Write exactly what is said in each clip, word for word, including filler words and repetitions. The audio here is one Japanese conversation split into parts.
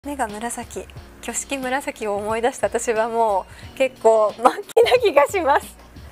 目が紫、挙式紫を思い出した私はもう結構末期な気がします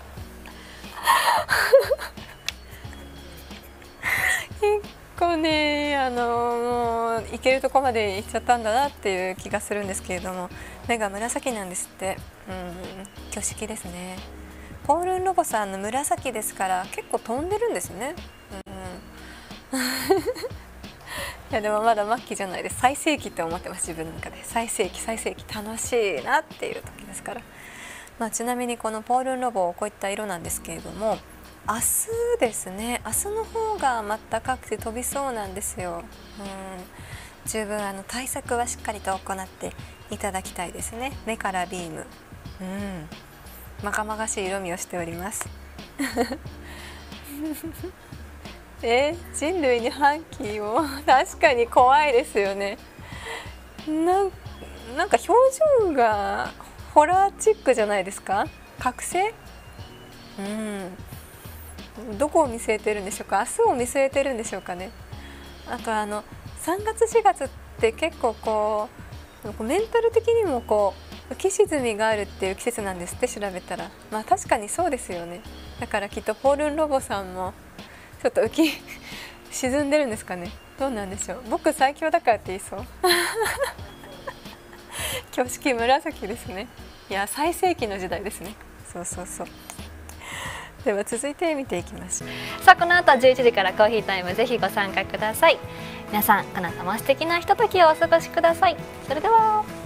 結構ね、あのもう行けるとこまで行っちゃったんだなっていう気がするんですけれども、目が紫なんですって。うん、挙式ですね。ポールンロボさんの紫ですから結構飛んでるんですね。うんいやでもまだ末期じゃないです。最盛期って思ってます、自分の中で。最盛期最盛期楽しいなっていう時ですから。まあ、ちなみにこのポールンロボこういった色なんですけれども、明日ですね、明日の方がまたかくて飛びそうなんですよ。うん、十分あの対策はしっかりと行っていただきたいですね。目からビーム、うん、まがまがしい色味をしておりますえ人類に反旗を確かに怖いですよね。な ん, なんか表情がホラーチックじゃないですか。覚醒、うん、どこを見据えてるんでしょうか。明日を見据えてるんでしょうかね。あとあのさんがつしがつって結構こうメンタル的にもこう浮き沈みがあるっていう季節なんですって、調べたら。まあ確かにそうですよね。だからきっとポールンロボさんもちょっと浮き沈んでるんですかね。どうなんでしょう。僕最強だからって言いそう挙式紫ですね。いや最盛期の時代ですね。そうそうそう。では続いて見ていきましょう。 さあこの後じゅういちじからコーヒータイム、ぜひご参加ください。皆さんあなたも素敵なひとときをお過ごしください。それでは。